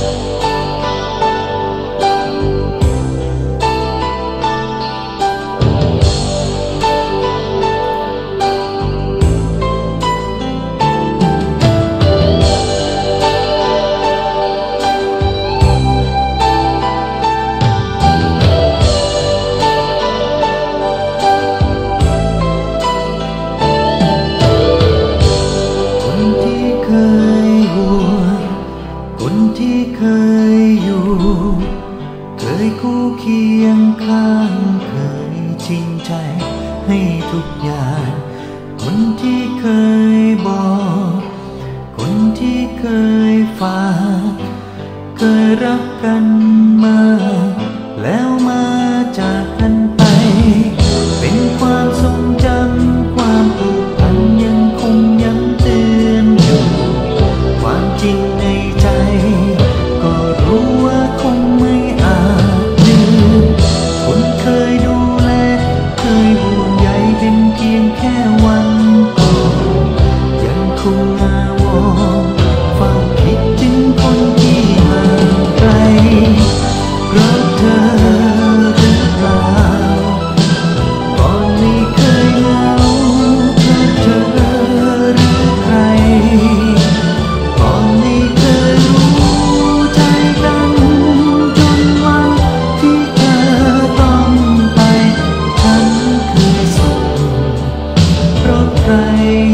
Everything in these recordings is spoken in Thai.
คนที่เคยอยู่เคยคู่เคียงข้างเคยจริงใจให้ทุกอย่างคนที่เคยบอกคนที่เคยฝากเคยรักกันมาแล้วมาจากกันไปเป็นความทรงจำความผูกพันยังคงย้ำเตือนอยู่ความจริงในใจก็รู้ว่าคงไม่อาจลืมคนเคยดูแลเคยห่วงใยเป็นเพียงแค่วันก่อนยังคงอาวรณ์เฝ้าคิดถึงคนที่ห่างไกลเพราะเธอหรือเปล่าก่อนไม่เคยเหงาเพราะเธอหรือใครก่อนไม่เคยรู้ใจกันจนวันที่เธอต้องไปฉันเคยสุขเพราะใคร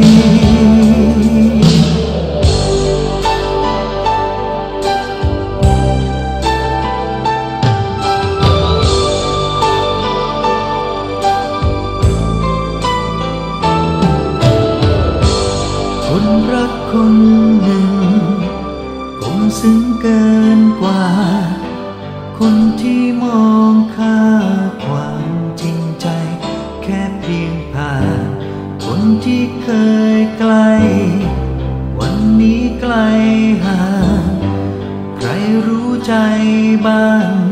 คนรักคนหนึ่งคงซึ้งเกินกว่าคนที่มองค่าความจริงใจแค่เพียงผ่านคนที่เคยไกลวันนี้ไกลห่างใครรู้ใจบ้าง